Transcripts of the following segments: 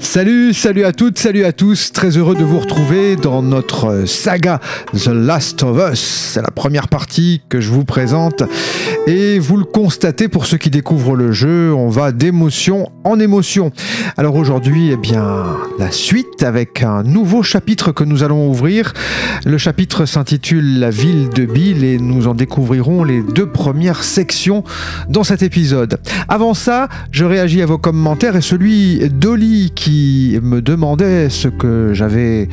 Salut à toutes, salut à tous, très heureux de vous retrouver dans notre saga The Last of Us. C'est la première partie que je vous présente et vous le constatez pour ceux qui découvrent le jeu, on va d'émotion en émotion. Alors aujourd'hui, eh bien, la suite avec un nouveau chapitre que nous allons ouvrir. Le chapitre s'intitule La ville de Bill et nous en découvrirons les 2 premières sections dans cet épisode. Avant ça, je réagis à vos commentaires et celui d'Oli qui me demandait ce que j'avais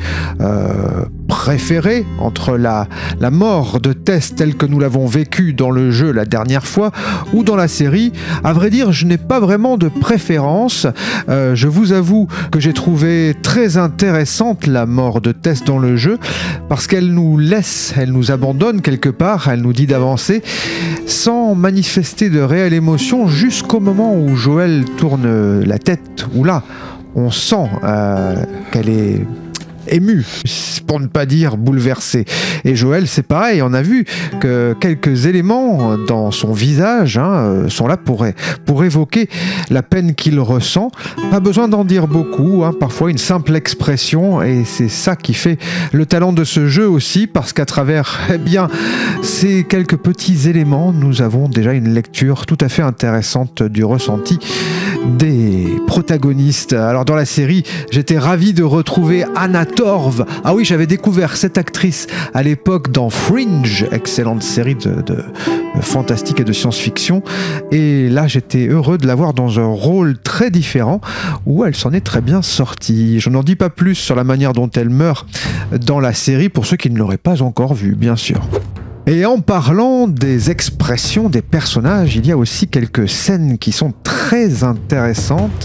préféré entre la mort de Tess telle que nous l'avons vécue dans le jeu la dernière fois ou dans la série. À vrai dire, je n'ai pas vraiment de préférence. Je vous avoue que j'ai trouvé très intéressante la mort de Tess dans le jeu parce qu'elle nous laisse, elle nous abandonne quelque part, elle nous dit d'avancer sans manifester de réelle émotion jusqu'au moment où Joël tourne la tête, où là, on sent qu'elle est émue, pour ne pas dire bouleversée. Et Joël, c'est pareil, on a vu que quelques éléments dans son visage sont là pour évoquer la peine qu'il ressent. Pas besoin d'en dire beaucoup, parfois une simple expression, et c'est ça qui fait le talent de ce jeu aussi, parce qu'à travers ces quelques petits éléments, nous avons déjà une lecture tout à fait intéressante du ressenti des protagonistes. Alors dans la série, j'étais ravi de retrouver Anna Torv. Ah oui, j'avais découvert cette actrice à l'époque dans Fringe, excellente série de fantastique et de science-fiction. Et là, j'étais heureux de la voir dans un rôle très différent où elle s'en est très bien sortie. Je n'en dis pas plus sur la manière dont elle meurt dans la série pour ceux qui ne l'auraient pas encore vue, bien sûr. Et en parlant des expressions des personnages, il y a aussi quelques scènes qui sont très intéressantes,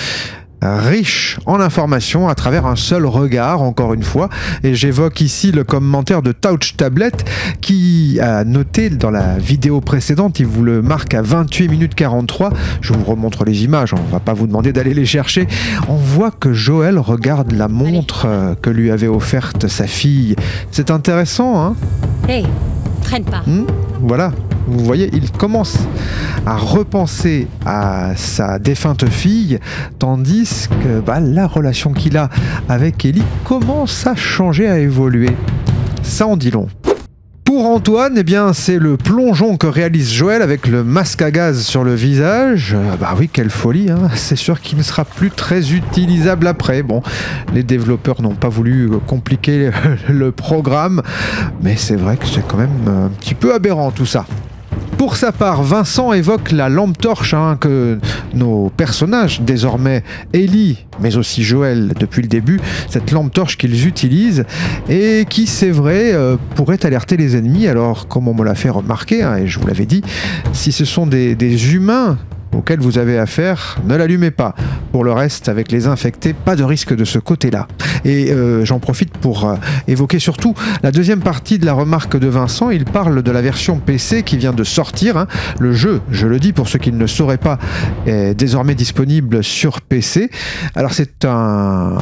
riches en informations à travers un seul regard, encore une fois. Et j'évoque ici le commentaire de Touch Tablet qui a noté dans la vidéo précédente, il vous le marque à 28 minutes 43. Je vous remontre les images, on ne va pas vous demander d'aller les chercher. On voit que Joël regarde la montre que lui avait offerte sa fille. C'est intéressant, hein ? Hey, traîne pas. Voilà, vous voyez, il commence à repenser à sa défunte fille, tandis que la relation qu'il a avec Ellie commence à changer, à évoluer. Ça en dit long. Pour Antoine, eh bien, c'est le plongeon que réalise Joël avec le masque à gaz sur le visage. Oui, quelle folie, c'est sûr qu'il ne sera plus très utilisable après. Bon, les développeurs n'ont pas voulu compliquer le programme, mais c'est vrai que c'est quand même un petit peu aberrant tout ça. Pour sa part, Vincent évoque la lampe torche que nos personnages, désormais Ellie, mais aussi Joël depuis le début, cette lampe torche qu'ils utilisent et qui, c'est vrai, pourrait alerter les ennemis. Alors, comme on me l'a fait remarquer, et je vous l'avais dit, si ce sont des humains auxquels vous avez affaire, ne l'allumez pas. Pour le reste, avec les infectés, pas de risque de ce côté-là. Et j'en profite pour évoquer surtout la deuxième partie de la remarque de Vincent. Il parle de la version PC qui vient de sortir. Le jeu, je le dis pour ceux qui ne le sauraient pas, est désormais disponible sur PC. Alors c'est un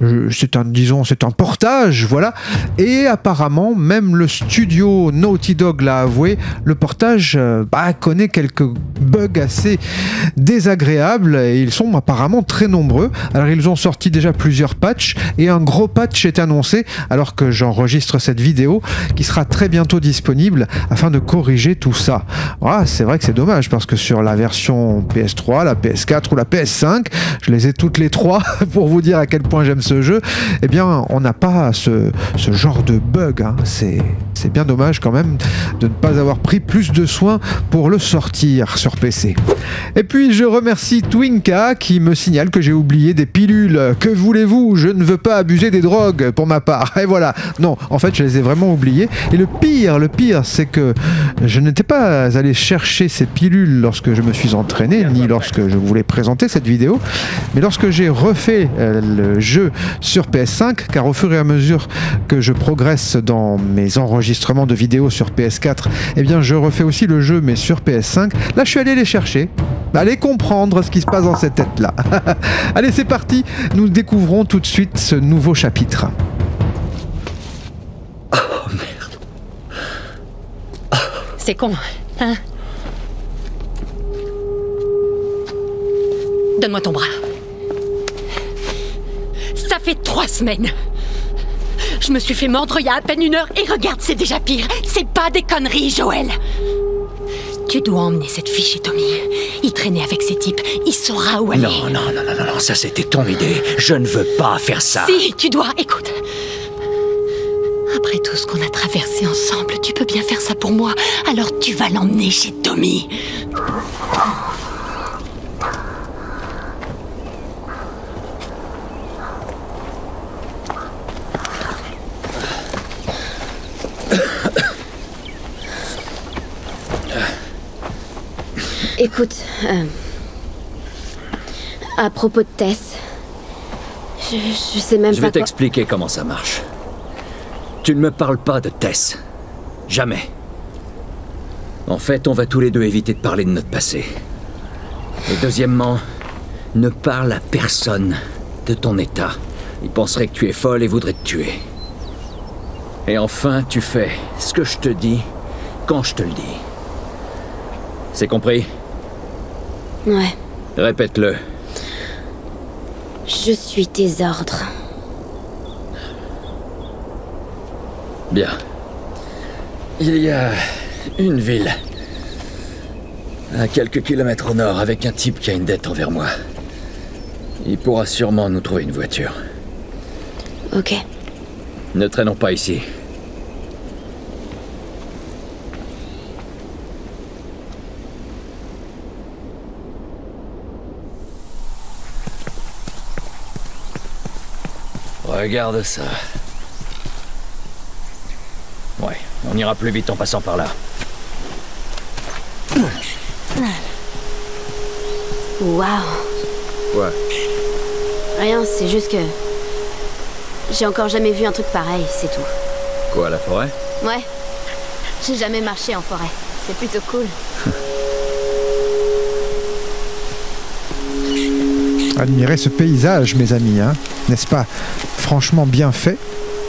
portage, voilà. Et apparemment, même le studio Naughty Dog l'a avoué, le portage connaît quelques bugs assez désagréables et ils sont apparemment très nombreux. Alors ils ont sorti déjà plusieurs patchs et un gros patch est annoncé alors que j'enregistre cette vidéo qui sera très bientôt disponible afin de corriger tout ça. C'est vrai que c'est dommage parce que sur la version PS3, la PS4 ou la PS5, je les ai toutes les trois pour vous dire à quel point j'aime ce jeu, eh bien on n'a pas ce genre de bug. C'est bien dommage quand même de ne pas avoir pris plus de soin pour le sortir sur PC. Et puis je remercie Twinka qui me signale que j'ai oublié des pilules. Que voulez-vous? Je ne veux pas abuser des drogues pour ma part. Et voilà. Non, en fait je les ai vraiment oubliées. Et le pire, c'est que je n'étais pas allé chercher ces pilules lorsque je me suis entraîné, ni lorsque je voulais présenter cette vidéo, mais lorsque j'ai refait le jeu sur PS5, car au fur et à mesure que je progresse dans mes enregistrements de vidéos sur PS4, eh bien je refais aussi le jeu mais sur PS5. Là je suis allé les chercher. Allez comprendre ce qui se passe dans cette tête-là. Allez, c'est parti. Nous découvrons tout de suite ce nouveau chapitre. Oh, merde. C'est con, hein? Donne-moi ton bras. Ça fait 3 semaines. Je me suis fait mordre il y a à peine 1 heure et regarde, c'est déjà pire. C'est pas des conneries, Joël. Tu dois emmener cette fille chez Tommy. Il traînait avec ces types. Il saura où elle est. Non, ça c'était ton idée. Je ne veux pas faire ça. Si, tu dois. Écoute. Après tout ce qu'on a traversé ensemble, tu peux bien faire ça pour moi. Alors tu vas l'emmener chez Tommy. Écoute, à propos de Tess, je sais même pas. Je vais t'expliquer comment ça marche. Tu ne me parles pas de Tess. Jamais. En fait, on va tous les deux éviter de parler de notre passé. Et deuxièmement, ne parle à personne de ton état. Il penserait que tu es folle et voudrait te tuer. Et enfin, tu fais ce que je te dis quand je te le dis. C'est compris? Ouais. Répète-le. Je suis tes ordres. Bien. Il y a une ville, à quelques kilomètres au nord, avec un type qui a une dette envers moi. Il pourra sûrement nous trouver une voiture. Ok. Ne traînons pas ici. Regarde ça. Ouais, on ira plus vite en passant par là. Waouh. Ouais. Rien, c'est juste que... j'ai encore jamais vu un truc pareil, c'est tout. Quoi, la forêt? Ouais. J'ai jamais marché en forêt. C'est plutôt cool. Admirez ce paysage, mes amis, hein, n'est-ce pas? Franchement bien fait.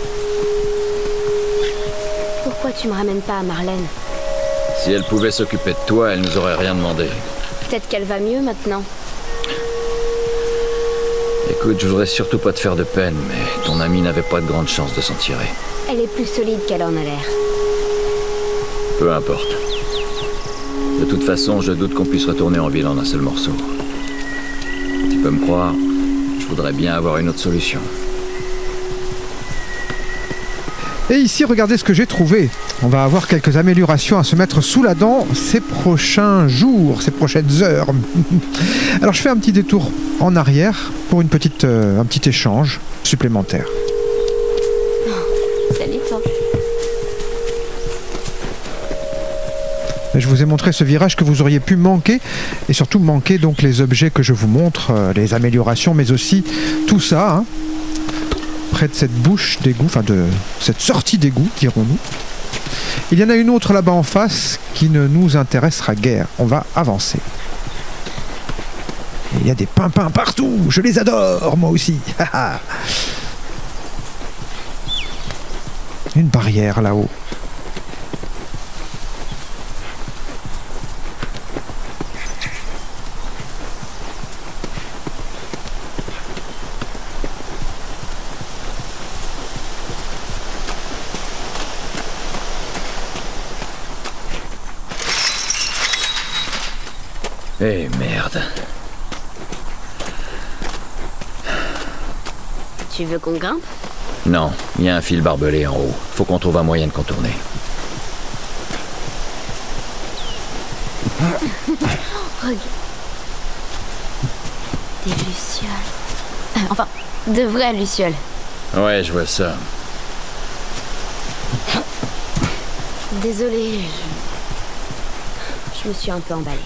Pourquoi tu me ramènes pas à Marlène? Si elle pouvait s'occuper de toi, elle nous aurait rien demandé. Peut-être qu'elle va mieux maintenant. Écoute, je voudrais surtout pas te faire de peine, mais ton amie n'avait pas de grande chance de s'en tirer. Elle est plus solide qu'elle en a l'air. Peu importe. De toute façon, je doute qu'on puisse retourner en ville en un seul morceau. Tu peux me croire, je voudrais bien avoir une autre solution. Et ici, regardez ce que j'ai trouvé. On va avoir quelques améliorations à se mettre sous la dent ces prochains jours, ces prochaines heures. Alors je fais un petit détour en arrière pour un petit échange supplémentaire. Salut toi. Je vous ai montré ce virage que vous auriez pu manquer, et surtout manquer donc les objets que je vous montre, les améliorations, mais aussi tout ça, hein, près de cette bouche d'égout, enfin de cette sortie d'égout, dirons-nous. Il y en a une autre là-bas en face qui ne nous intéressera guère. On va avancer. Et il y a des pimpins partout, je les adore, moi aussi. Une barrière là-haut. Eh merde. Tu veux qu'on grimpe? Non, il y a un fil barbelé en haut. Faut qu'on trouve un moyen de contourner. Regarde. Des lucioles. Enfin, de vraies lucioles. Ouais, je vois ça. Désolée, je me suis un peu emballée.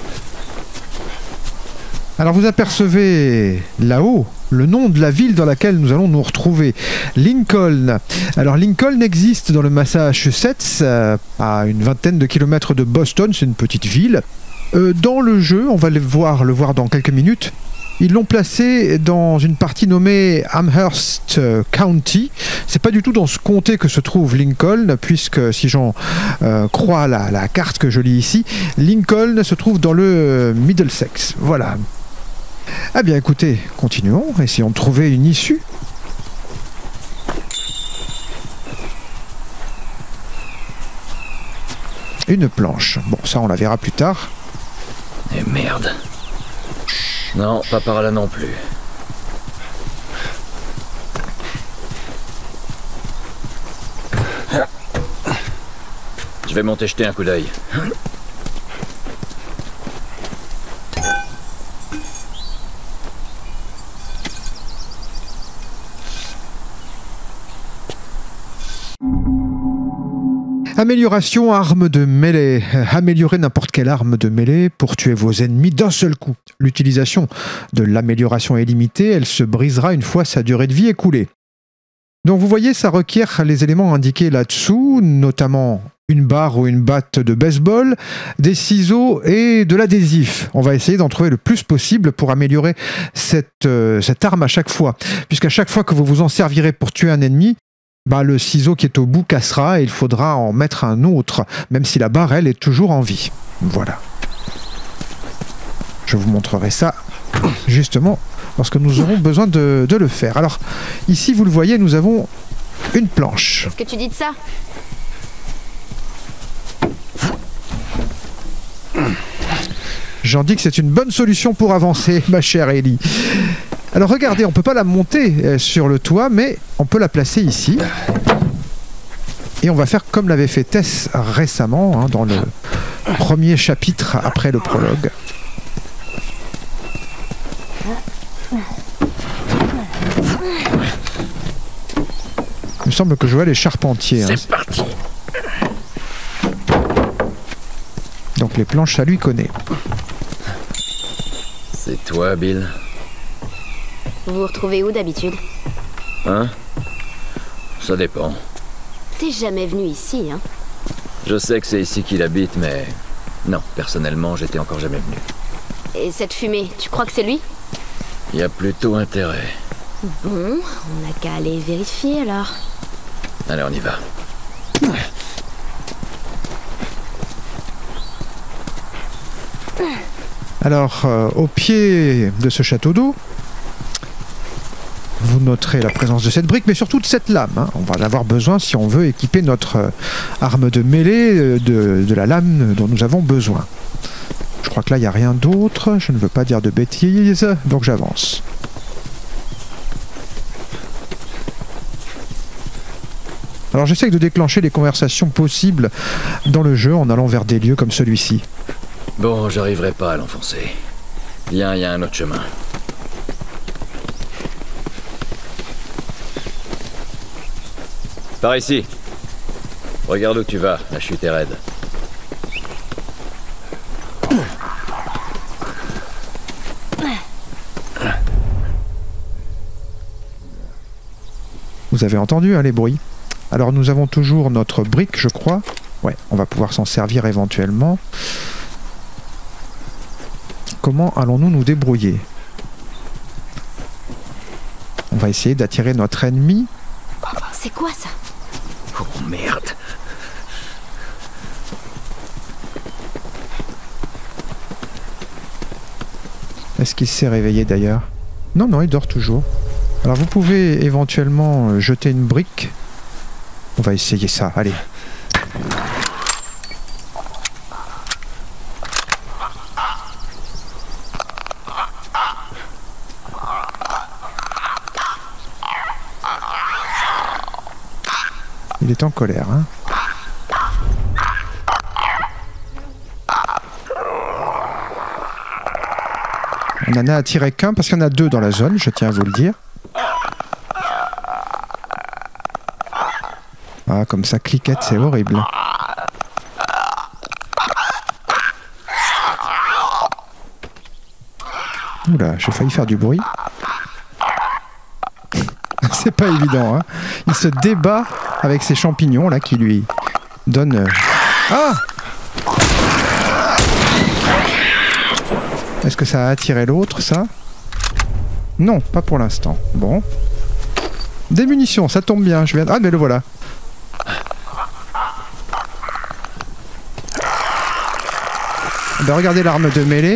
Alors vous apercevez là-haut le nom de la ville dans laquelle nous allons nous retrouver, Lincoln. Alors Lincoln existe dans le Massachusetts, à une vingtaine de kilomètres de Boston, c'est une petite ville. Dans le jeu, on va le voir dans quelques minutes, ils l'ont placé dans une partie nommée Amherst County. C'est pas du tout dans ce comté que se trouve Lincoln, puisque si j'en crois la carte que je lis ici, Lincoln se trouve dans le Middlesex. Voilà. Eh bien écoutez, continuons, essayons de trouver une issue une planche. Bon, ça on la verra plus tard. Et merde. Non, pas par là non plus. Je vais monter jeter un coup d'œil. Amélioration arme de mêlée. Améliorer n'importe quelle arme de mêlée pour tuer vos ennemis d'un seul coup. L'utilisation de l'amélioration est limitée, elle se brisera une fois sa durée de vie écoulée. Donc vous voyez, ça requiert les éléments indiqués là-dessous, notamment une barre ou une batte de baseball, des ciseaux et de l'adhésif. On va essayer d'en trouver le plus possible pour améliorer cette arme à chaque fois. Puisqu'à chaque fois que vous vous en servirez pour tuer un ennemi, le ciseau qui est au bout cassera et il faudra en mettre un autre, même si la barre, elle, est toujours en vie. Voilà. Je vous montrerai ça, justement, lorsque nous aurons besoin de le faire. Alors, ici, vous le voyez, nous avons une planche. Qu'est-ce que tu dis de ça? J'en dis que c'est une bonne solution pour avancer, ma chère Ellie. Alors regardez, on ne peut pas la monter sur le toit, mais on peut la placer ici. Et on va faire comme l'avait fait Tess récemment, dans le premier chapitre après le prologue. Il me semble que Joël est charpentier. C'est parti. Donc les planches, ça lui connaît. C'est toi, Bill? Vous vous retrouvez où d'habitude? Hein? Ça dépend. T'es jamais venu ici, hein? Je sais que c'est ici qu'il habite, mais... Non, personnellement, j'étais encore jamais venu. Et cette fumée, tu crois que c'est lui? Il y a plutôt intérêt. Bon, on n'a qu'à aller vérifier alors. Allez, on y va. Alors, au pied de ce château d'eau, vous noterez la présence de cette brique, mais surtout de cette lame. On va en avoir besoin si on veut équiper notre arme de mêlée de la lame dont nous avons besoin. Je crois que là, il n'y a rien d'autre. Je ne veux pas dire de bêtises, donc j'avance. Alors j'essaie de déclencher les conversations possibles dans le jeu en allant vers des lieux comme celui-ci. Bon, j'arriverai pas à l'enfoncer. Viens, il y a un autre chemin. Par ici. Regarde où tu vas, la chute est raide. Vous avez entendu les bruits. Alors nous avons toujours notre brique, je crois. Ouais, on va pouvoir s'en servir éventuellement. Comment allons-nous nous débrouiller? On va essayer d'attirer notre ennemi. C'est quoi ça? Oh merde. Est-ce qu'il s'est réveillé d'ailleurs? Non, non, il dort toujours. Alors vous pouvez éventuellement jeter une brique. On va essayer ça, allez. Il est en colère, hein. On n'en a attiré qu'un parce qu'il y en a deux dans la zone, je tiens à vous le dire. Ah, comme ça cliquette, c'est horrible. Oula, j'ai failli faire du bruit. C'est pas évident, hein. Il se débat avec ces champignons là qui lui donnent... Ah! Est-ce que ça a attiré l'autre, ça? Non, pas pour l'instant. Bon. Des munitions, ça tombe bien. Je viens... Ah, mais le voilà. Ben, regardez l'arme de mêlée.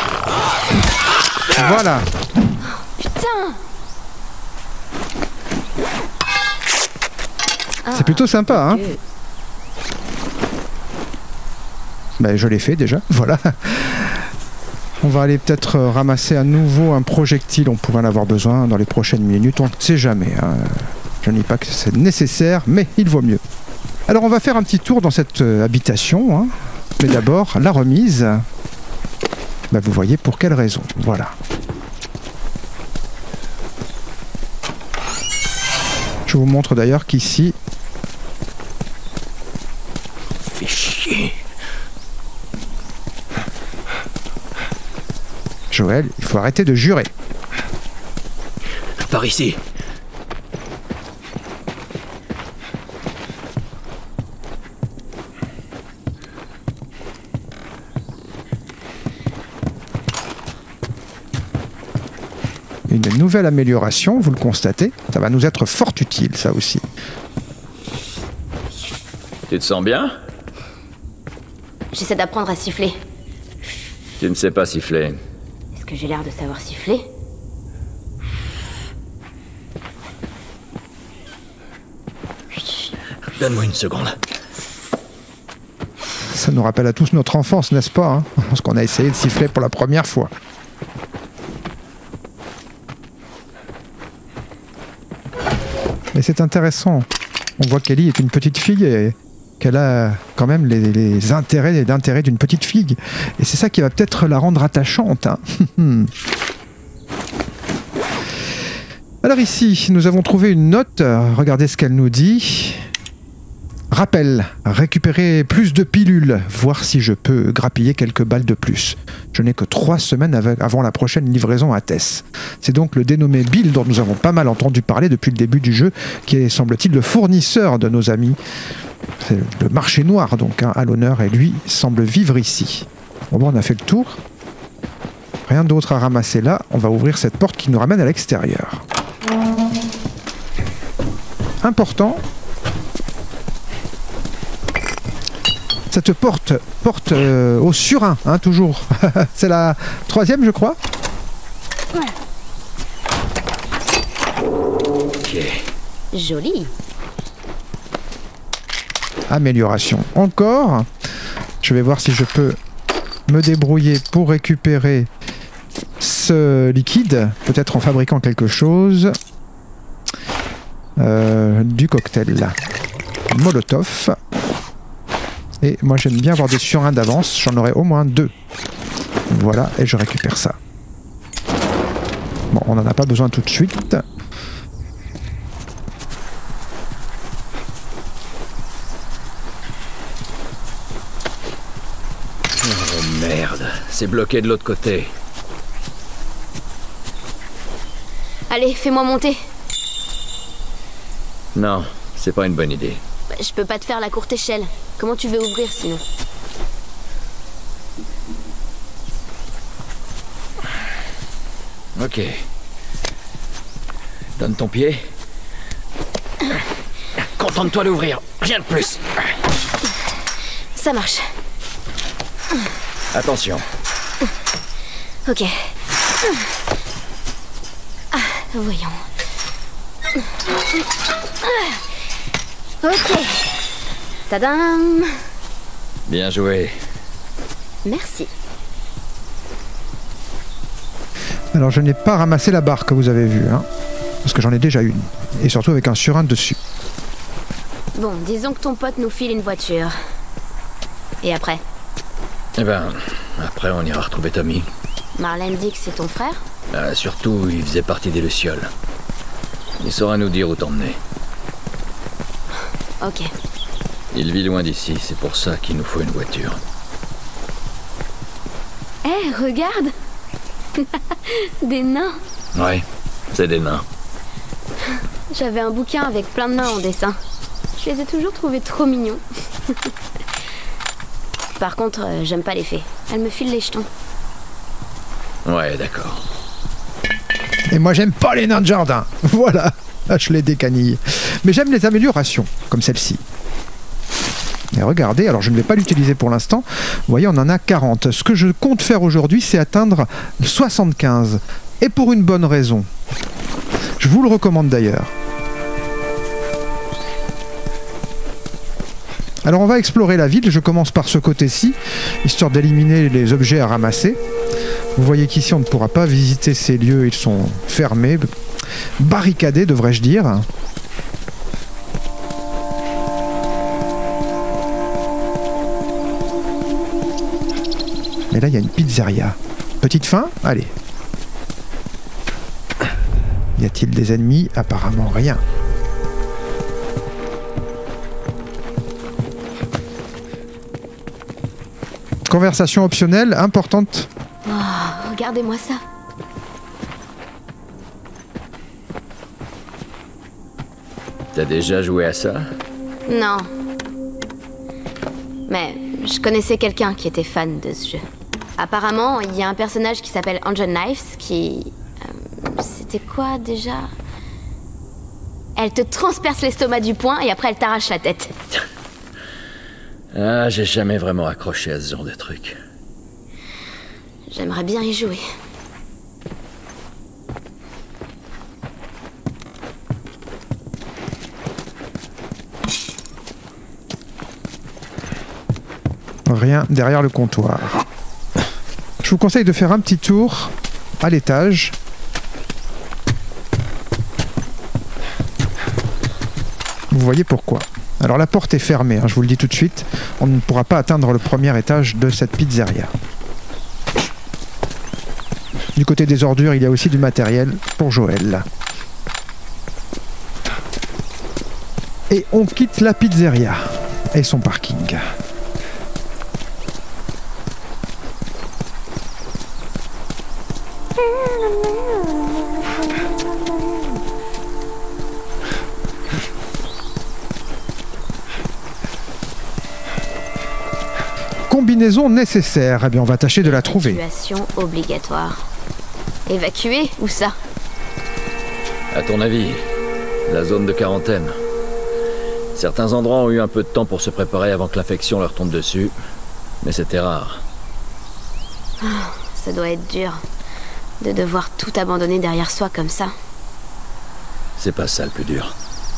Voilà. Putain! C'est plutôt sympa, hein. Ben, je l'ai fait déjà, voilà. On va aller peut-être ramasser à nouveau un projectile, on pourrait en avoir besoin dans les prochaines minutes, on ne sait jamais. Hein. Je ne dis pas que c'est nécessaire, mais il vaut mieux. Alors on va faire un petit tour dans cette habitation, hein. Mais d'abord, la remise. Ben, vous voyez pour quelle raison, voilà. Je vous montre d'ailleurs qu'ici... Fais chier. Joël, il faut arrêter de jurer. Par ici. Une nouvelle amélioration, vous le constatez. Ça va nous être fort utile, ça aussi. Tu te sens bien? J'essaie d'apprendre à siffler. Tu ne sais pas siffler. Est-ce que j'ai l'air de savoir siffler? Donne-moi une seconde. Ça nous rappelle à tous notre enfance, n'est-ce pas, hein, lorsqu'on a essayé de siffler pour la première fois. Mais c'est intéressant. On voit qu'Ellie est une petite fille et qu'elle a quand même les intérêts et l'intérêt d'une petite fille. Et c'est ça qui va peut-être la rendre attachante. Hein. Alors ici, nous avons trouvé une note. Regardez ce qu'elle nous dit. Rappel, récupérer plus de pilules, voir si je peux grappiller quelques balles de plus. Je n'ai que 3 semaines avant la prochaine livraison à Tess. C'est donc le dénommé Bill dont nous avons pas mal entendu parler depuis le début du jeu, qui est, semble-t-il, le fournisseur de nos amis. C'est le marché noir, donc, hein, à l'honneur, et lui semble vivre ici. Bon, on a fait le tour. Rien d'autre à ramasser là. On va ouvrir cette porte qui nous ramène à l'extérieur. Important. Cette porte au surin, hein, toujours. C'est la 3e, je crois. Ok. Joli. Amélioration. Encore. Je vais voir si je peux me débrouiller pour récupérer ce liquide. Peut-être en fabriquant quelque chose. Du cocktail. Molotov. Et moi j'aime bien avoir des surins d'avance, j'en aurai au moins 2. Voilà, et je récupère ça. Bon, on n'en a pas besoin tout de suite. Oh merde, c'est bloqué de l'autre côté. Allez, fais-moi monter. Non, c'est pas une bonne idée. Je peux pas te faire la courte échelle. Comment tu veux ouvrir sinon? Ok. Donne ton pied. Contente-toi d'ouvrir, rien de plus. Ça marche. Attention. Ok. Voyons. Ok. Tadam. Bien joué. Merci. Alors je n'ai pas ramassé la barre que vous avez vue, hein, parce que j'en ai déjà une. Et surtout avec un surin dessus. Bon, disons que ton pote nous file une voiture. Et après? Eh ben, après on ira retrouver Tommy. Marlène dit que c'est ton frère? Surtout, il faisait partie des Lucioles. Il saura nous dire où t'emmener. Ok. Il vit loin d'ici, c'est pour ça qu'il nous faut une voiture. Hé, regarde. Des nains. Ouais, c'est des nains. J'avais un bouquin avec plein de nains en dessin. Je les ai toujours trouvés trop mignons. Par contre, j'aime pas les fées. Elles me filent les jetons. Ouais, d'accord. Et moi j'aime pas les nains de jardin. Voilà, là, je les décanille. Mais j'aime les améliorations, comme celle-ci. Et regardez, alors je ne vais pas l'utiliser pour l'instant. Vous voyez, on en a 40. Ce que je compte faire aujourd'hui, c'est atteindre 75. Et pour une bonne raison. Je vous le recommande d'ailleurs. Alors on va explorer la ville, je commence par ce côté-ci, histoire d'éliminer les objets à ramasser. Vous voyez qu'ici on ne pourra pas visiter ces lieux, ils sont fermés, barricadés devrais-je dire. Et là il y a une pizzeria. Petite faim? Allez. Y a-t-il des ennemis? Apparemment rien. Conversation optionnelle, importante. Oh, regardez-moi ça. T'as déjà joué à ça? Non. Mais je connaissais quelqu'un qui était fan de ce jeu. Apparemment, il y a un personnage qui s'appelle Angel Knives qui... c'était quoi déjà? Elle te transperce l'estomac du poing et après elle t'arrache la tête. Ah, j'ai jamais vraiment accroché à ce genre de truc. J'aimerais bien y jouer. Rien derrière le comptoir. Je vous conseille de faire un petit tour à l'étage. Vous voyez pourquoi. Alors la porte est fermée, hein, je vous le dis tout de suite. On ne pourra pas atteindre le premier étage de cette pizzeria. Du côté des ordures, il y a aussi du matériel pour Joël. Et on quitte la pizzeria et son parking. Combinaison nécessaire. Eh bien, on va tâcher de la trouver. Évacuation obligatoire. Évacuer? Où ça? À ton avis, la zone de quarantaine. Certains endroits ont eu un peu de temps pour se préparer avant que l'infection leur tombe dessus, mais c'était rare. Oh, ça doit être dur de devoir tout abandonner derrière soi comme ça. C'est pas ça le plus dur.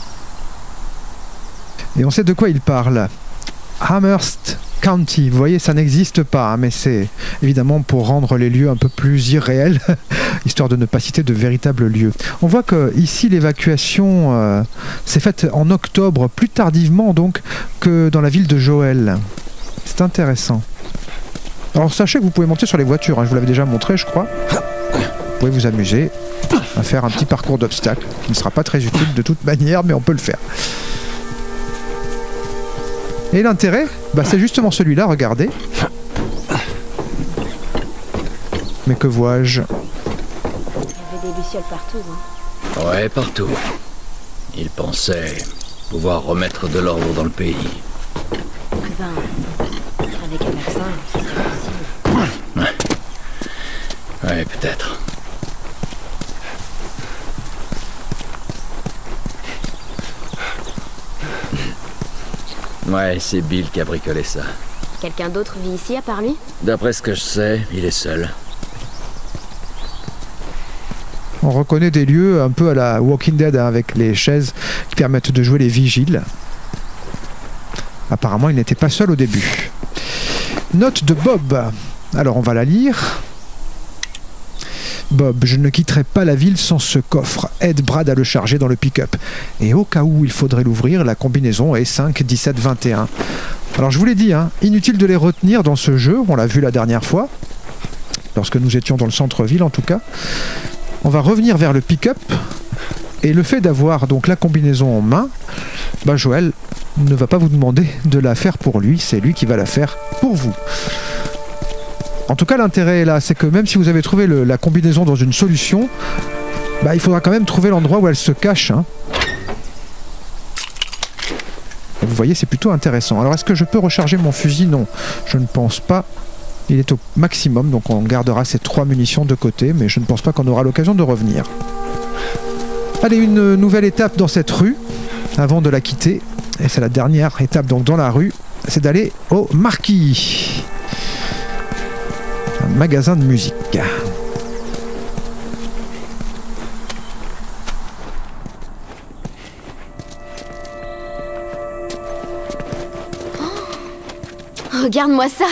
Et on sait de quoi il parle. Amherst County, vous voyez, ça n'existe pas, hein, mais c'est évidemment pour rendre les lieux un peu plus irréels, histoire de ne pas citer de véritables lieux. On voit que ici l'évacuation s'est faite en octobre, plus tardivement donc que dans la ville de Joël. C'est intéressant. Alors sachez que vous pouvez monter sur les voitures, hein, je vous l'avais déjà montré je crois. Vous pouvez vous amuser à faire un petit parcours d'obstacles, qui ne sera pas très utile de toute manière, mais on peut le faire. Et l'intérêt, bah, c'est justement celui-là, regardez. Mais que vois-je? Il y avait des lucioles partout, hein. Ouais, partout. Ils pensaient pouvoir remettre de l'ordre dans le pays. Ben, avec un vaccin, ce serait possible. Ouais, peut-être. Ouais, c'est Bill qui a bricolé ça. Quelqu'un d'autre vit ici à part lui? D'après ce que je sais, il est seul. On reconnaît des lieux un peu à la Walking Dead, hein, avec les chaises qui permettent de jouer les vigiles. Apparemment, il n'était pas seul au début. Note de Bob. Alors, on va la lire. Bob, je ne quitterai pas la ville sans ce coffre. Aide Brad à le charger dans le pick-up. Et au cas où il faudrait l'ouvrir, la combinaison est 5, 17, 21. Alors je vous l'ai dit, hein, inutile de les retenir dans ce jeu, on l'a vu la dernière fois, lorsque nous étions dans le centre-ville en tout cas. On va revenir vers le pick-up, et le fait d'avoir donc la combinaison en main, bah Joël ne va pas vous demander de la faire pour lui, c'est lui qui va la faire pour vous. En tout cas, l'intérêt est là, c'est que même si vous avez trouvé la combinaison dans une solution, bah, il faudra quand même trouver l'endroit où elle se cache. Hein. Et vous voyez, c'est plutôt intéressant. Alors, est-ce que je peux recharger mon fusil? Non, je ne pense pas. Il est au maximum, donc on gardera ces 3 munitions de côté, mais je ne pense pas qu'on aura l'occasion de revenir. Allez, une nouvelle étape dans cette rue, avant de la quitter. Et c'est la dernière étape donc dans la rue, c'est d'aller au Marquis. Un magasin de musique. Oh, Regarde-moi ça.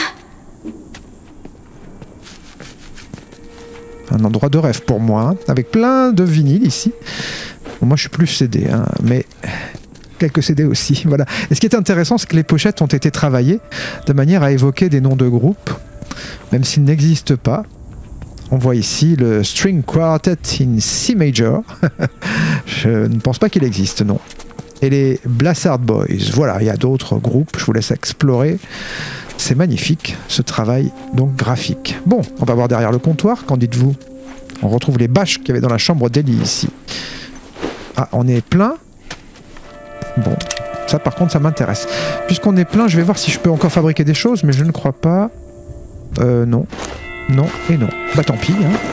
Un endroit de rêve pour moi, hein, avec plein de vinyles ici. Bon, moi je suis plus CD, hein, mais quelques CD aussi. Voilà. Et ce qui est intéressant, c'est que les pochettes ont été travaillées de manière à évoquer des noms de groupes, même s'ils n'existent pas. On voit ici le String Quartet in C Major. Je ne pense pas qu'il existe, non. Et les Blassard Boys. Voilà, il y a d'autres groupes, je vous laisse explorer. C'est magnifique, ce travail donc graphique. Bon, on va voir derrière le comptoir, qu'en dites-vous? On retrouve les bâches qu'il y avait dans la chambre d'Ellie ici. Ah, on est plein. Bon, ça par contre, ça m'intéresse. Puisqu'on est plein, je vais voir si je peux encore fabriquer des choses, mais je ne crois pas. Non. Non et non. Bah tant pis, hein.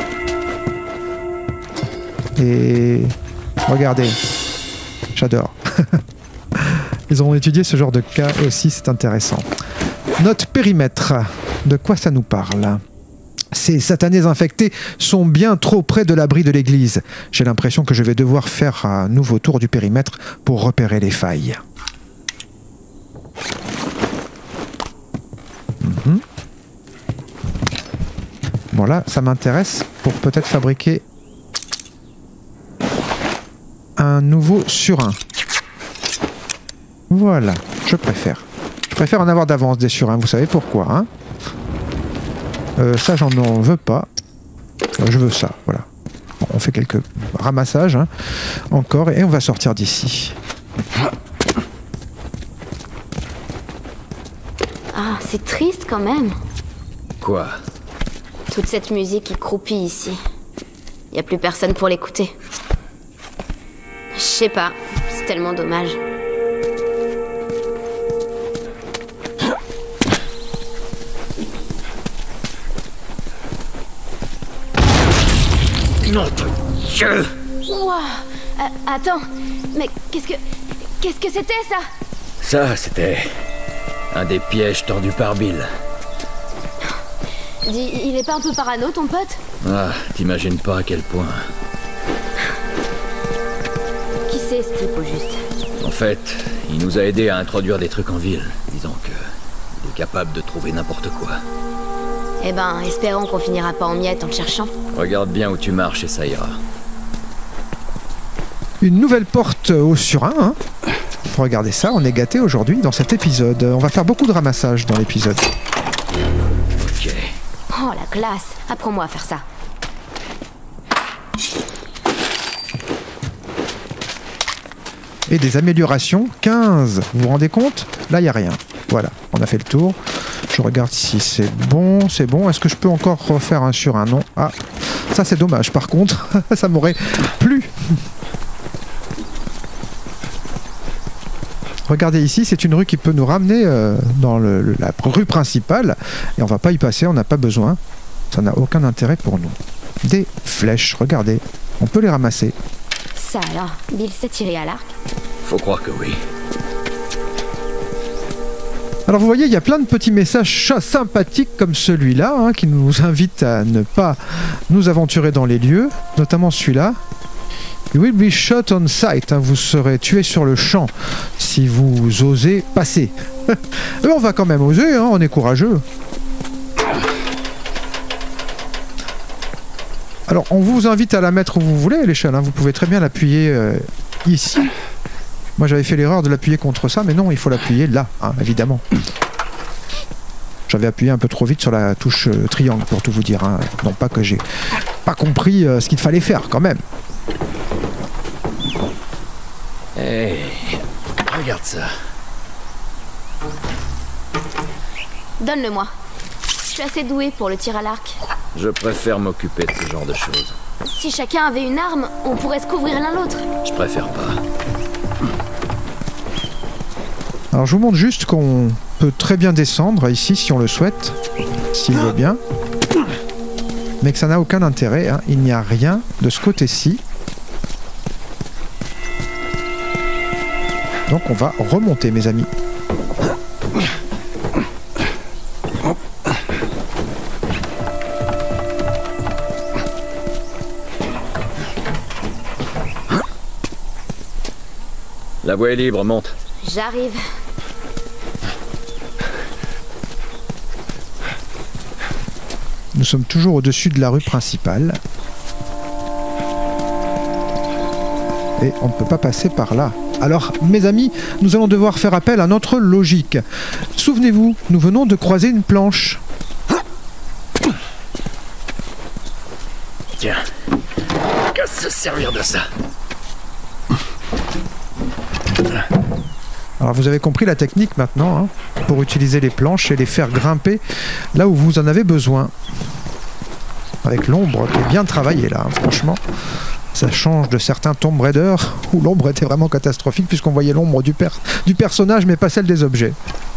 Et... regardez. J'adore. Ils ont étudié ce genre de cas aussi, c'est intéressant. Notre périmètre, de quoi ça nous parle? Ces satanés infectés sont bien trop près de l'abri de l'église. J'ai l'impression que je vais devoir faire un nouveau tour du périmètre pour repérer les failles. Bon là, ça m'intéresse pour peut-être fabriquer un nouveau surin. Voilà, je préfère. Je préfère en avoir d'avance des surins, vous savez pourquoi, hein? Ça, j'en veux pas. Je veux ça, voilà. Bon, on fait quelques ramassages, hein, encore, et on va sortir d'ici. Ah, c'est triste quand même. Quoi? Toute cette musique qui croupit ici. Y a plus personne pour l'écouter. Je sais pas, c'est tellement dommage. Non, Dieu! Ouah, attends, mais qu'est-ce que c'était ça? Ça, c'était un des pièges tendus par Bill. Dis, il est pas un peu parano, ton pote? Ah, t'imagines pas à quel point. Qui c'est, ce type, au juste? En fait, il nous a aidés à introduire des trucs en ville. Disons que il est capable de trouver n'importe quoi. Eh ben, espérons qu'on finira pas en miettes en le cherchant. Regarde bien où tu marches et ça ira. Une nouvelle porte au surin, hein. Regardez ça, on est gâtés aujourd'hui dans cet épisode. On va faire beaucoup de ramassage dans l'épisode. Ok. Oh, la classe! Apprends-moi à faire ça. Et des améliorations, 15. Vous vous rendez compte? Là, il n'y a rien. Voilà, on a fait le tour. Je regarde si c'est bon, c'est bon. Est-ce que je peux encore refaire un sur un? Non. Ah, ça c'est dommage. Par contre, ça m'aurait plu. Regardez ici, c'est une rue qui peut nous ramener dans la rue principale. Et on va pas y passer, on n'a pas besoin. Ça n'a aucun intérêt pour nous. Des flèches, regardez. On peut les ramasser. Ça alors, Bill s'est tiré à l'arc? Faut croire que oui. Alors vous voyez, il y a plein de petits messages sympathiques comme celui-là, hein, qui nous invitent à ne pas nous aventurer dans les lieux, notamment celui-là. You will be shot on sight, hein, vous serez tué sur le champ si vous osez passer. Mais on va quand même oser, hein, on est courageux. Alors on vous invite à la mettre où vous voulez, l'échelle, hein, vous pouvez très bien l'appuyer ici. Moi j'avais fait l'erreur de l'appuyer contre ça, mais non, il faut l'appuyer là, hein, évidemment. J'avais appuyé un peu trop vite sur la touche triangle pour tout vous dire, hein. Non pas que j'ai pas compris ce qu'il fallait faire quand même. Hey, regarde ça. Donne-le-moi. Je suis assez doué pour le tir à l'arc. Je préfère m'occuper de ce genre de choses. Si chacun avait une arme, on pourrait se couvrir l'un l'autre. Je préfère pas. Alors je vous montre juste qu'on peut très bien descendre ici si on le souhaite, s'il veut bien. Mais que ça n'a aucun intérêt, hein. Il n'y a rien de ce côté-ci. Donc on va remonter, mes amis. La voie est libre, monte. J'arrive. Nous sommes toujours au-dessus de la rue principale. Et on ne peut pas passer par là. Alors, mes amis, nous allons devoir faire appel à notre logique. Souvenez-vous, nous venons de croiser une planche. Tiens, qu'à se servir de ça. Alors, vous avez compris la technique maintenant, hein, pour utiliser les planches et les faire grimper là où vous en avez besoin. Avec l'ombre qui est bien travaillée là, hein, franchement. Ça change de certains Tomb Raider où l'ombre était vraiment catastrophique puisqu'on voyait l'ombre du personnage mais pas celle des objets.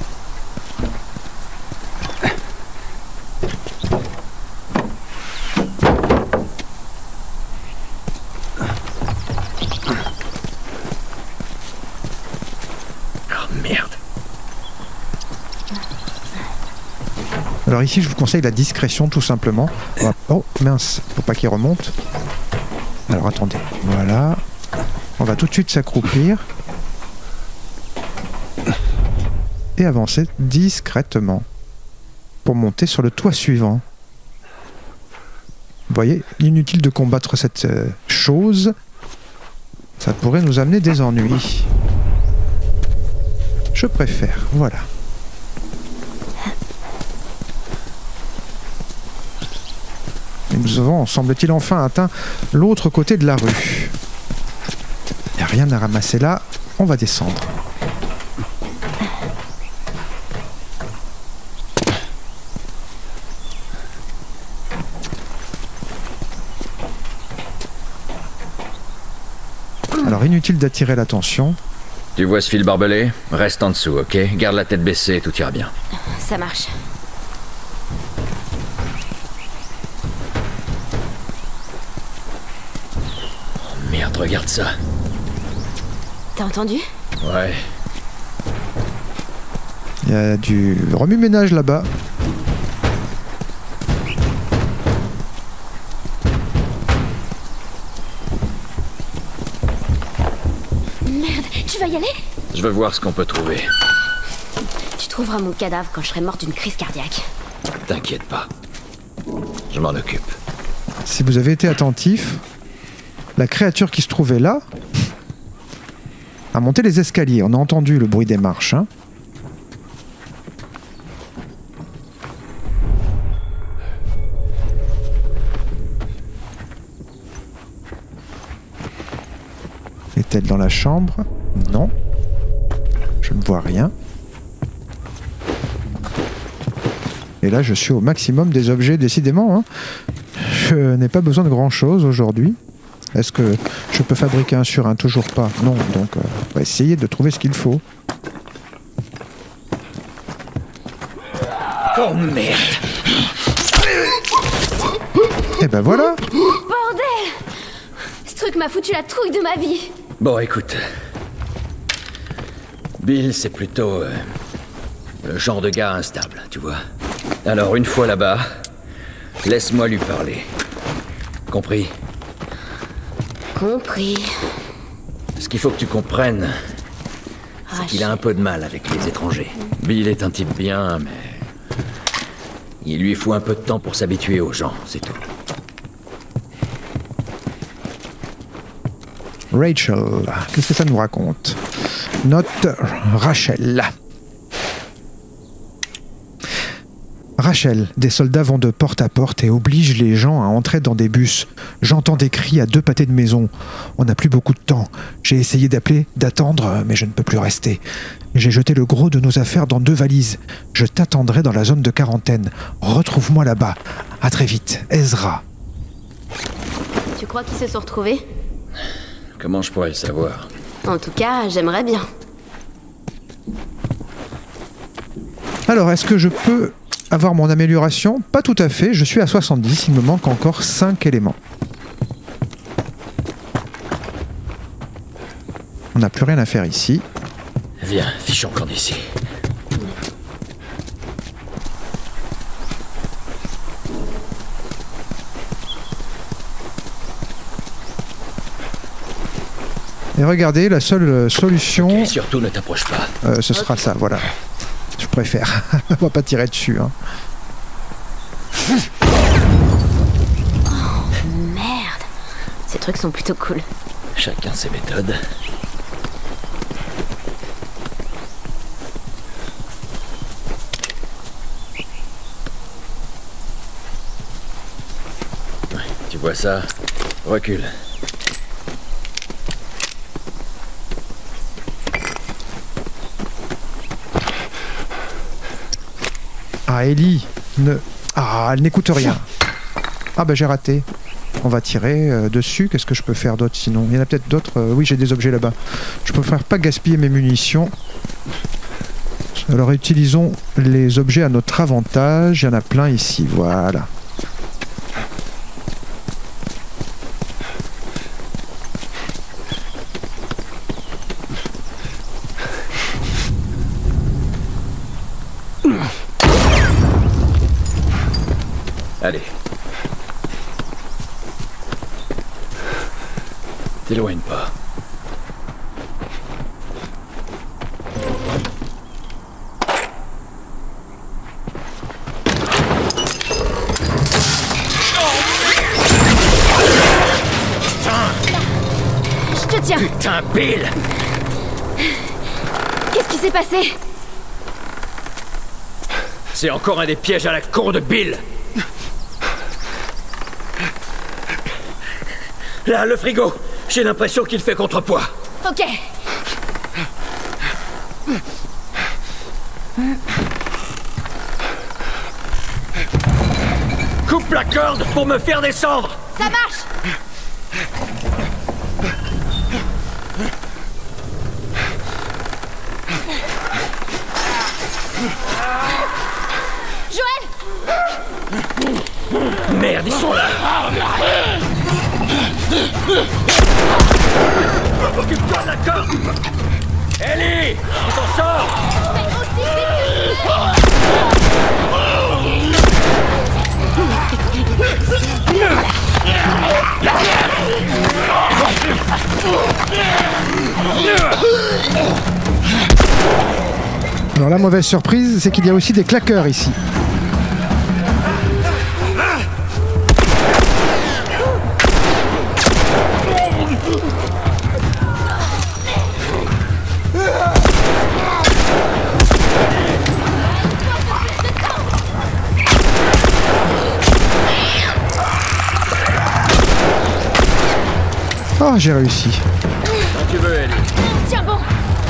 Oh merde. Alors ici je vous conseille la discrétion tout simplement. Oh mince, faut pas qu'il remonte. Alors attendez, voilà. On va tout de suite s'accroupir. Et avancer discrètement. Pour monter sur le toit suivant. Vous voyez, inutile de combattre cette chose. Ça pourrait nous amener des ennuis. Je préfère, voilà. Et nous avons, semble-t-il, enfin atteint l'autre côté de la rue. Il n'y a rien à ramasser là. On va descendre. Alors, inutile d'attirer l'attention. Tu vois ce fil barbelé? Reste en dessous, ok? Garde la tête baissée et tout ira bien. Ça marche. Merde, regarde ça. T'as entendu? Ouais. Il y a du remue-ménage là-bas. Merde, tu vas y aller? Je veux voir ce qu'on peut trouver. Tu trouveras mon cadavre quand je serai morte d'une crise cardiaque. T'inquiète pas. Je m'en occupe. Si vous avez été attentif, la créature qui se trouvait là a monté les escaliers. On a entendu le bruit des marches. Hein. Est-elle dans la chambre? Non. Je ne vois rien. Et là, je suis au maximum des objets, décidément. Hein. Je n'ai pas besoin de grand-chose aujourd'hui. Est-ce que je peux fabriquer un sur un? Toujours pas. Non, donc on va essayer de trouver ce qu'il faut. Oh merde! Et ben voilà! Bordel! Ce truc m'a foutu la trouille de ma vie. Bon, écoute. Bill, c'est plutôt le genre de gars instable, tu vois. Alors, une fois là-bas, laisse-moi lui parler. Compris? Compris. Ce qu'il faut que tu comprennes, c'est qu'il a un peu de mal avec les étrangers. Bill est un type bien, mais il lui faut un peu de temps pour s'habituer aux gens, c'est tout. Rachel, qu'est-ce que ça nous raconte? Note Rachel. Rachel, des soldats vont de porte à porte et obligent les gens à entrer dans des bus. J'entends des cris à 2 pâtés de maison. On n'a plus beaucoup de temps. J'ai essayé d'appeler, d'attendre, mais je ne peux plus rester. J'ai jeté le gros de nos affaires dans 2 valises. Je t'attendrai dans la zone de quarantaine. Retrouve-moi là-bas. À très vite. Ezra. Tu crois qu'ils se sont retrouvés? Comment je pourrais le savoir? En tout cas, j'aimerais bien. Alors, est-ce que je peux avoir mon amélioration? Pas tout à fait, je suis à 70, il me manque encore 5 éléments. On n'a plus rien à faire ici. Viens, fichons camp d'ici. Et regardez, la seule solution... Et surtout, ne t'approche pas. ce sera ça, voilà. Je préfère. On va pas tirer dessus. Hein. trucs sont plutôt cool. Chacun ses méthodes. Ouais, tu vois ça? Recule. Ah, Ellie ne... Ah, elle n'écoute rien. Ah bah j'ai raté. On va tirer dessus. Qu'est-ce que je peux faire d'autre sinon? Il y en a peut-être d'autres. Oui, j'ai des objets là-bas. Je préfère pas gaspiller mes munitions. Alors utilisons les objets à notre avantage. Il y en a plein ici. Voilà. Allez. T'éloigne pas. Je te tiens. Putain, Bill! Qu'est-ce qui s'est passé? C'est encore un des pièges à la con de Bill! Là, le frigo! J'ai l'impression qu'il fait contrepoids. Ok. Coupe la corde pour me faire descendre! Ça marche. Joël! Merde, ils sont là! Occupe-toi de la corde! Ellie! Tu t'en sors! Alors la mauvaise surprise, c'est qu'il y a aussi des claqueurs ici. Oh, j'ai réussi. Quand tu veux, Ellie. Tiens bon.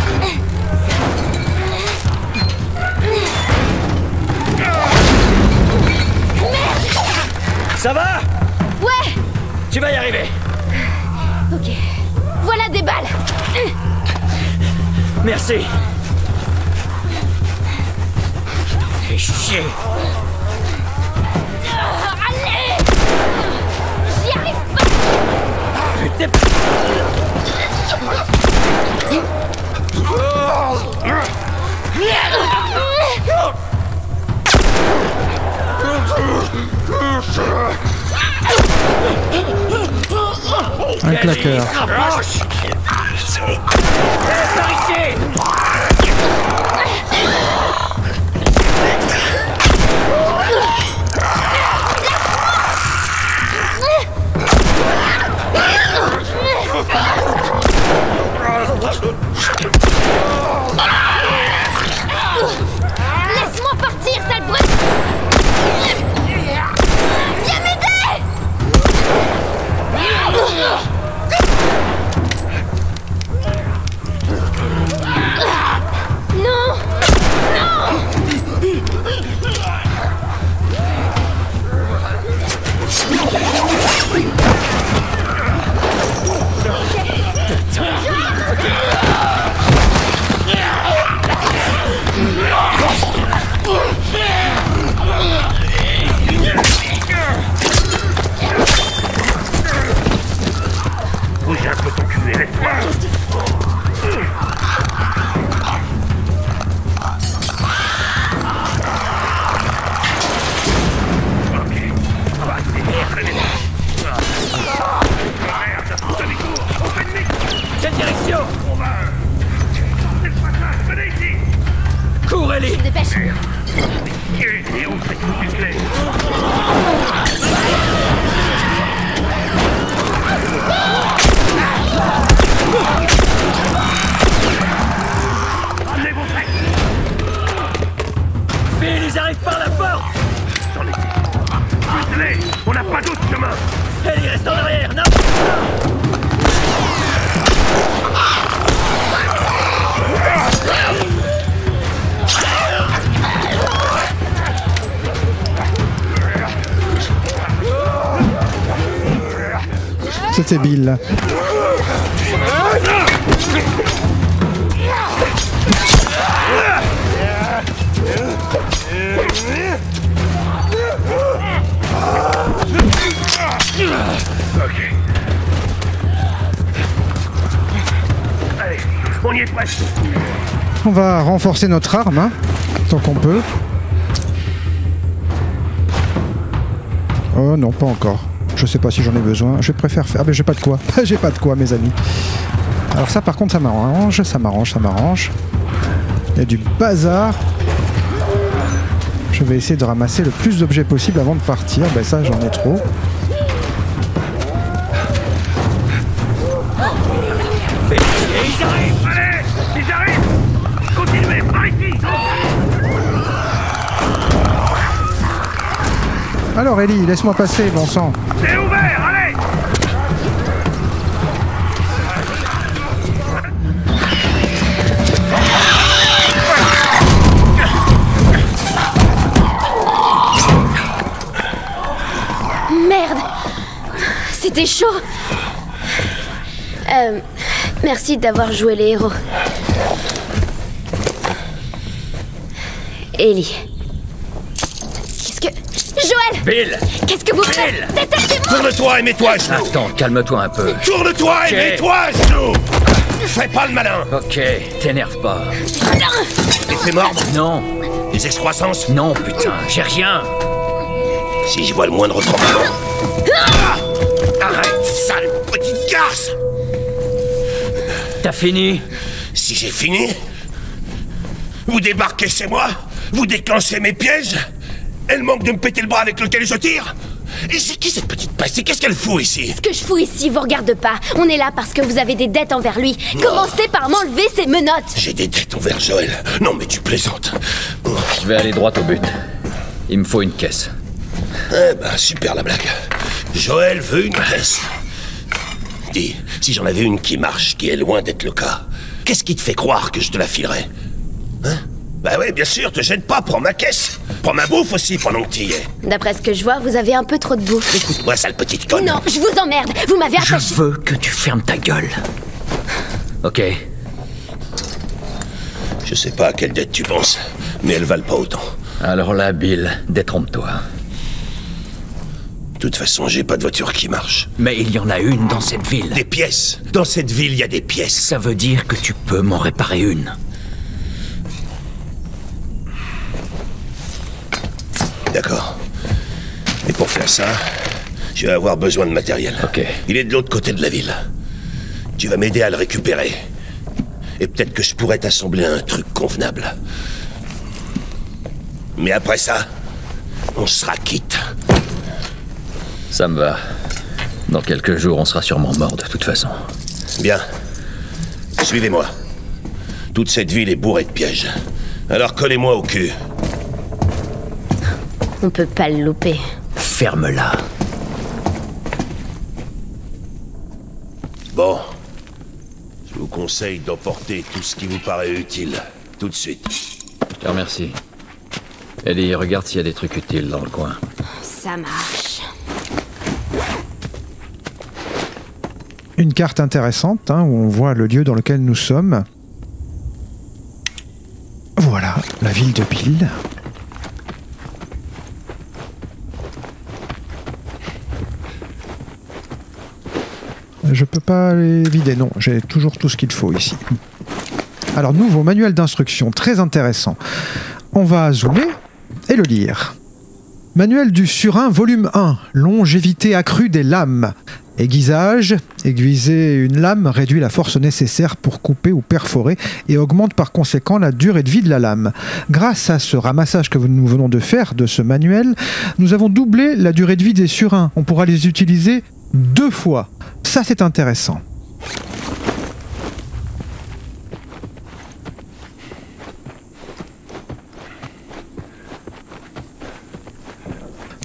Ça va? Ouais. Tu vas y arriver. Ok. Voilà des balles. Merci. Fais chier. Allez. J'y arrive pas. Putain. Un claqueur. Rapproche. Par ici. Laisse-moi partir, sale brute. Viens m'aider. Allez, on n'a pas d'autre chemin. Ellie, reste en arrière, non! C'était Bill. Ok. Allez, on y est presque. On va renforcer notre arme, hein, tant qu'on peut. Oh non, pas encore. Je sais pas si j'en ai besoin. Je préfère faire... Ah ben j'ai pas de quoi. J'ai pas de quoi, mes amis. Alors ça, par contre, ça m'arrange. Ça m'arrange, ça m'arrange. Il y a du bazar. Je vais essayer de ramasser le plus d'objets possible avant de partir. Ben ça, j'en ai trop. Ils arrivent. Allez, ils arrivent. Continuez, par ici. Alors Ellie, laisse-moi passer, bon sang. C'est ouvert, allez. Merde! C'était chaud! Merci d'avoir joué les héros. Ellie. Qu'est-ce que... Joël! Bill! Qu'est-ce que vous faites? Détachez-moi! Tourne-toi et mets-toi à genoux. Attends, calme-toi un peu. Tourne-toi et Ok. mets-toi à genoux. Fais pas le malin. Ok, t'énerve pas. Effet mordre. Non, Des excroissances. non, putain, j'ai rien. Si je vois le moindre tremblement. Ah, arrête, sale petite garce. T'as fini? Si j'ai fini, vous débarquez chez moi, vous déclenchez mes pièges, elle manque de me péter le bras avec lequel je tire. Et c'est qui cette petite pastille? Qu'est-ce qu'elle fout ici? Ce que je fous ici vous regarde pas. On est là parce que vous avez des dettes envers lui. Commencez par m'enlever ces menottes. J'ai des dettes envers Joël. Non mais tu plaisantes. Je vais aller droit au but. Il me faut une caisse. Eh ben, super la blague. Joël veut une caisse. Dis, si j'en avais une qui marche, qui est loin d'être le cas, qu'est-ce qui te fait croire que je te la filerais? Hein? Bah ouais, bien sûr, te gêne pas, prends ma caisse. Prends ma bouffe aussi pendant que t'y es. D'après ce que je vois, vous avez un peu trop de bouffe. Écoute-moi, sale petite conne. Non, je vous emmerde. Vous m'avez Je attaché. veux que tu fermes ta gueule. Ok, Je sais pas à quelle dette tu penses, mais elles valent pas autant. alors là, Bill, détrompe-toi. De toute façon, j'ai pas de voiture qui marche. Mais il y en a une dans cette ville. Des pièces. Dans cette ville, il y a des pièces. Ça veut dire que tu peux m'en réparer une. D'accord. Et pour faire ça, je vais avoir besoin de matériel. Ok. Il est de l'autre côté de la ville. Tu vas m'aider à le récupérer. Et peut-être que je pourrais t'assembler un truc convenable. Mais après ça, on sera quitte. Ça me va. Dans quelques jours, on sera sûrement mort de toute façon. Bien. Suivez-moi. Toute cette ville est bourrée de pièges. Alors collez-moi au cul. On peut pas le louper. Ferme-la. Bon. Je vous conseille d'emporter tout ce qui vous paraît utile. Tout de suite. Je te remercie. Ellie, regarde s'il y a des trucs utiles dans le coin. Ça marche. Une carte intéressante, hein, où on voit le lieu dans lequel nous sommes. Voilà, la ville de Bill. Je peux pas les vider, non, j'ai toujours tout ce qu'il faut ici. Alors, nouveau manuel d'instruction, très intéressant. On va zoomer et le lire. Manuel du Surin, volume 1, longévité accrue des lames. Aiguisage, aiguiser une lame réduit la force nécessaire pour couper ou perforer et augmente par conséquent la durée de vie de la lame. Grâce à ce ramassage que nous venons de faire de ce manuel, nous avons doublé la durée de vie des surins. On pourra les utiliser 2 fois. Ça, c'est intéressant.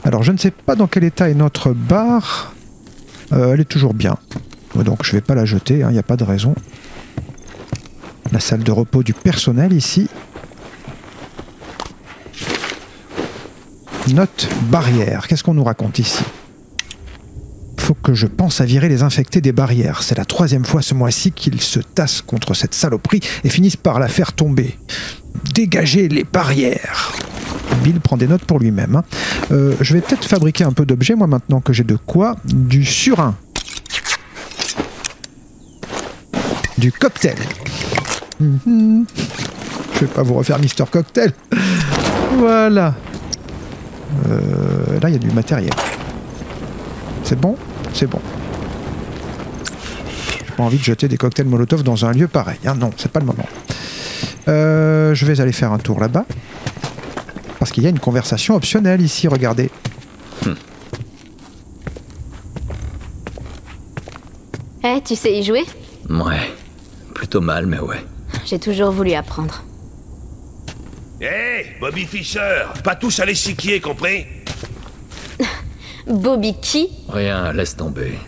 Alors je ne sais pas dans quel état est notre barre. Elle est toujours bien. Donc je vais pas la jeter, il n'y a pas de raison. La salle de repos du personnel ici. Note barrière. Qu'est-ce qu'on nous raconte ici? Faut que je pense à virer les infectés des barrières. C'est la 3e fois ce mois-ci qu'ils se tassent contre cette saloperie et finissent par la faire tomber. Dégagez les barrières. Bill prend des notes pour lui-même. Je vais peut-être fabriquer un peu d'objets, moi, maintenant que j'ai de quoi. Du surin. Du cocktail. Je vais pas vous refaire Mister Cocktail. Voilà. Là, il y a du matériel. C'est bon? C'est bon. J'ai pas envie de jeter des cocktails Molotov dans un lieu pareil. Hein. Non, c'est pas le moment. Je vais aller faire un tour là-bas. Parce qu'il y a une conversation optionnelle ici, regardez. Eh, tu sais y jouer? Ouais. Plutôt mal, mais ouais. J'ai toujours voulu apprendre. Hé, Bobby Fischer, pas tous à l'échiquier, compris? Bobby qui? Rien, laisse tomber.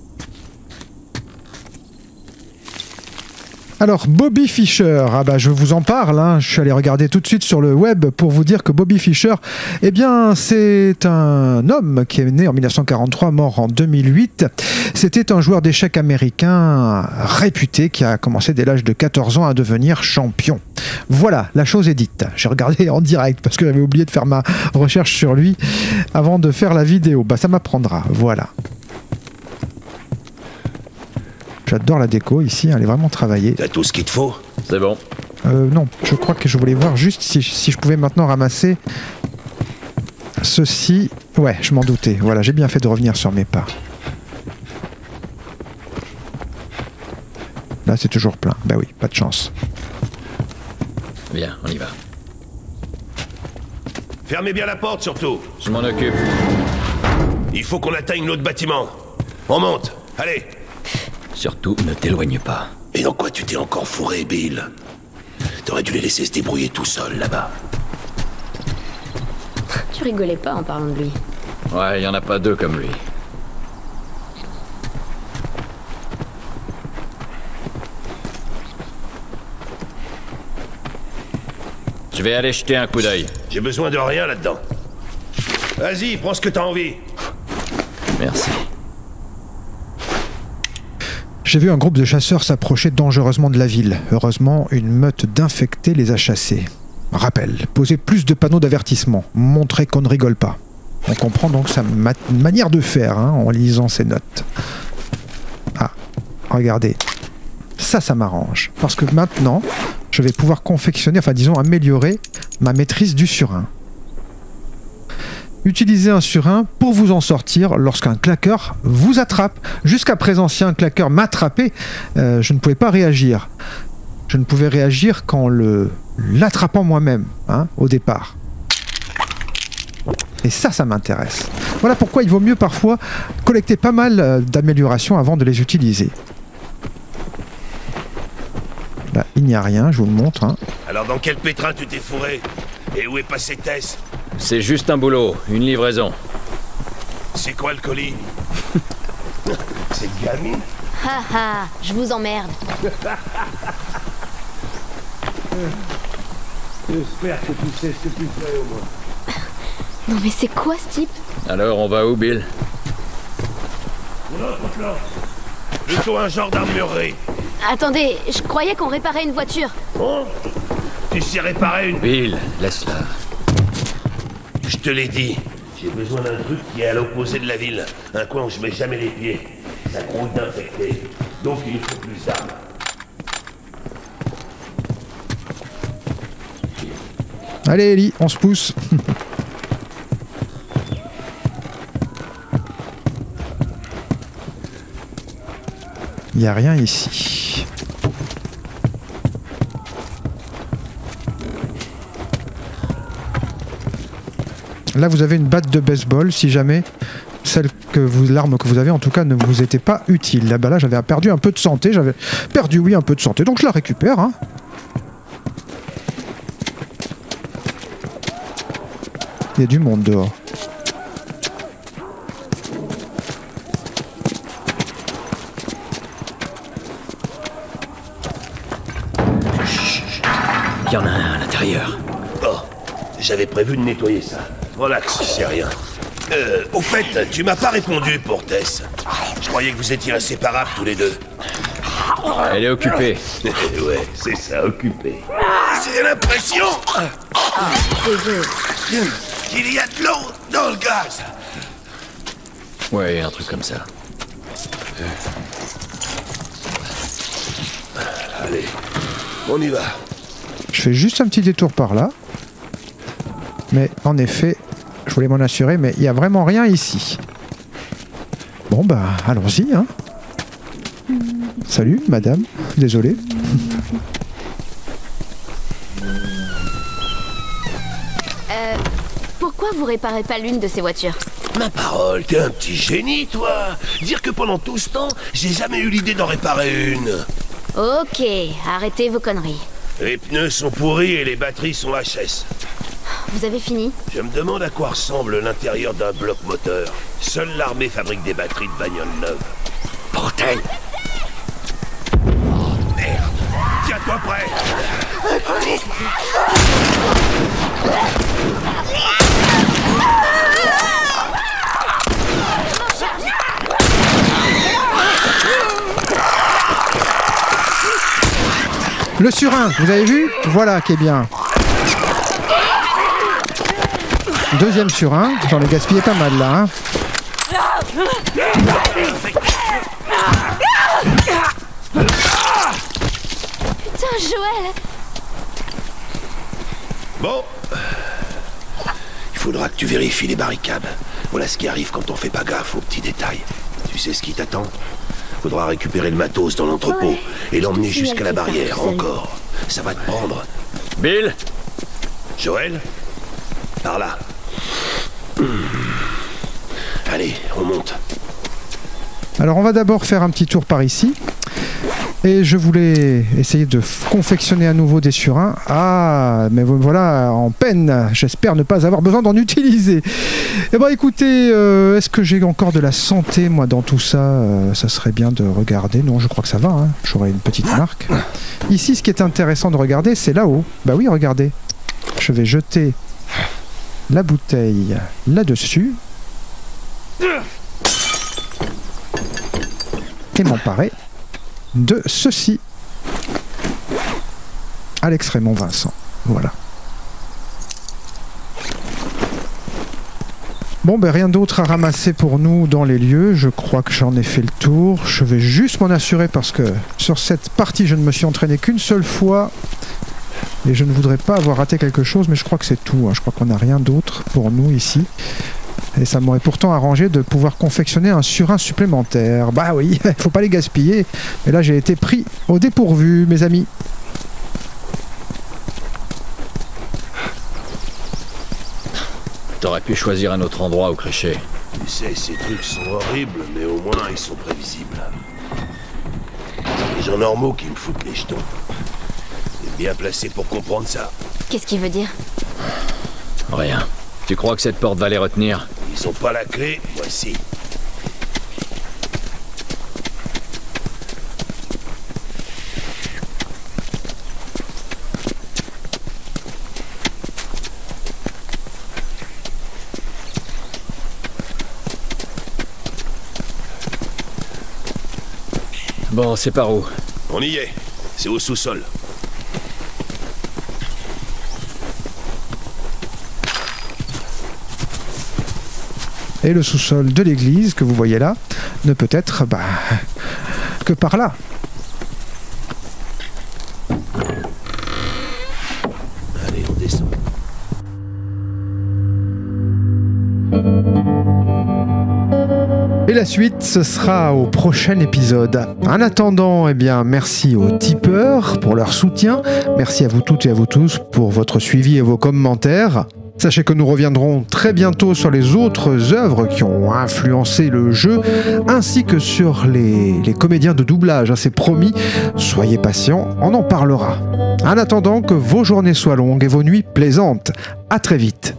Alors, Bobby Fischer, ah bah je vous en parle, hein. Je suis allé regarder tout de suite sur le web pour vous dire que Bobby Fischer, eh bien, c'est un homme qui est né en 1943, mort en 2008. C'était un joueur d'échecs américain réputé qui a commencé dès l'âge de 14 ans à devenir champion. Voilà, la chose est dite. J'ai regardé en direct parce que j'avais oublié de faire ma recherche sur lui avant de faire la vidéo. Bah, ça m'apprendra, voilà. J'adore la déco ici, elle est vraiment travaillée. T'as tout ce qu'il te faut? C'est bon. Non, je crois que je voulais voir juste si je pouvais maintenant ramasser ceci. Ouais, je m'en doutais. Voilà, j'ai bien fait de revenir sur mes pas. Là, c'est toujours plein. Bah oui, pas de chance. Bien, on y va. Fermez bien la porte, surtout. Je m'en occupe. Il faut qu'on atteigne l'autre bâtiment. On monte, allez. Surtout, ne t'éloigne pas. Et dans quoi tu t'es encore fourré, Bill? T'aurais dû les laisser se débrouiller tout seul, là-bas. Tu rigolais pas en parlant de lui. Ouais, y en a pas deux comme lui. Je vais aller jeter un coup d'œil. J'ai besoin de rien là-dedans. Vas-y, prends ce que t'as envie. Merci. J'ai vu un groupe de chasseurs s'approcher dangereusement de la ville. Heureusement, une meute d'infectés les a chassés. Rappel, poser plus de panneaux d'avertissement, montrer qu'on ne rigole pas. On comprend donc sa manière de faire hein, en lisant ses notes. Ah, regardez. Ça m'arrange. Parce que maintenant, je vais pouvoir confectionner, enfin disons améliorer ma maîtrise du surin. Utilisez un surin pour vous en sortir lorsqu'un claqueur vous attrape. Jusqu'à présent, si un claqueur m'attrapait, je ne pouvais pas réagir. Je ne pouvais réagir qu'en l'attrapant moi-même, hein, au départ. Et ça m'intéresse. Voilà pourquoi il vaut mieux parfois collecter pas mal d'améliorations avant de les utiliser. Là, il n'y a rien, je vous le montre. Hein. Alors dans quel pétrin tu t'es fourré? Et où est passé Tess? C'est juste un boulot, une livraison. C'est quoi le colis? C'est le gamine? Haha, je vous emmerde. J'espère que tu sais ce que tu fais au moins. Non mais c'est quoi ce type? Alors on va où, Bill? Mon autre plan. Plutôt un genre d'armurerie. Attendez, je croyais qu'on réparait une voiture. Bon, tu sais réparer une... Bill, laisse-la. Je te l'ai dit. J'ai besoin d'un truc qui est à l'opposé de la ville. Un coin où je mets jamais les pieds. Ça grouille d'infectés. Donc il faut plus d'armes. Allez Ellie, on se pousse. Il n'y a rien ici. Là, vous avez une batte de baseball, si jamais l'arme que vous avez, en tout cas, ne vous était pas utile. Là, là j'avais perdu un peu de santé. J'avais perdu, oui, un peu de santé. Donc, je la récupère. Hein. Il y a du monde dehors. qu'il y en a un à l'intérieur. Oh, j'avais prévu de nettoyer ça. Relax, c'est rien. Au fait, tu m'as pas répondu pour Tess. Je croyais que vous étiez inséparables tous les deux. Elle est occupée. Ouais, c'est ça, occupé. C'est l'impression qu'il y a de l'eau dans le gaz. Ouais, un truc comme ça. Allez, on y va. Je fais juste un petit détour par là. Mais en effet, je voulais m'en assurer, mais il n'y a vraiment rien ici. Bon bah, allons-y, hein. Salut, madame. Désolé. Pourquoi vous réparez pas l'une de ces voitures? Ma parole, t'es un petit génie, toi. Dire que pendant tout ce temps, j'ai jamais eu l'idée d'en réparer une. Ok, arrêtez vos conneries. Les pneus sont pourris et les batteries sont HS. Vous avez fini? Je me demande à quoi ressemble l'intérieur d'un bloc moteur. Seule l'armée fabrique des batteries de bagnoles neuves. Bordel! Oh, merde! Tiens-toi prêt! Le surin, vous avez vu? Voilà qui est bien. Deuxième surin, j'en ai gaspillé pas mal là. Hein. Putain, Joël! Bon. Il faudra que tu vérifies les barricades. Voilà ce qui arrive quand on fait pas gaffe aux petits détails. Tu sais ce qui t'attend? Faudra récupérer le matos dans l'entrepôt Ouais, et l'emmener je te jusqu'à la signale que barrière, seul. encore. Ça va te prendre. Bill? Joël? Par là. Allez, on monte. Alors on va d'abord faire un petit tour par ici. Et je voulais essayer de confectionner à nouveau des surins. Ah, mais voilà, en peine. J'espère ne pas avoir besoin d'en utiliser. Eh ben écoutez, est-ce que j'ai encore de la santé, moi, dans tout ça? Ça serait bien de regarder. Non, je crois que ça va. Hein. J'aurai une petite marque. Ici, ce qui est intéressant de regarder, c'est là-haut. Bah oui, regardez. Je vais jeter la bouteille là-dessus. Et m'emparer de ceci Alex Raymond Vincent. Voilà. Bon, ben rien d'autre à ramasser pour nous dans les lieux. Je crois que j'en ai fait le tour. Je vais juste m'en assurer parce que sur cette partie, je ne me suis entraîné qu'une seule fois. Et je ne voudrais pas avoir raté quelque chose, mais je crois que c'est tout. Hein. Je crois qu'on n'a rien d'autre pour nous ici. Et ça m'aurait pourtant arrangé de pouvoir confectionner un surin supplémentaire. Bah oui, il faut pas les gaspiller. Et là, j'ai été pris au dépourvu, mes amis. T'aurais pu choisir un autre endroit où crécher. Tu sais, ces trucs sont horribles, mais au moins ils sont prévisibles. C'est les gens normaux qui me foutent les jetons. T'es bien placé pour comprendre ça. Qu'est-ce qu'il veut dire? Rien. Tu crois que cette porte va les retenir? Ils ont pas la clé, voici. Bon, c'est par où? On y est. C'est au sous-sol. Et le sous-sol de l'église que vous voyez là ne peut être que par là. Allez, on descend. Et la suite, ce sera au prochain épisode. En attendant, eh bien, merci aux tipeurs pour leur soutien. Merci à vous toutes et à vous tous pour votre suivi et vos commentaires. Sachez que nous reviendrons très bientôt sur les autres œuvres qui ont influencé le jeu, ainsi que sur les comédiens de doublage. C'est promis, soyez patients, on en parlera. En attendant, que vos journées soient longues et vos nuits plaisantes. À très vite.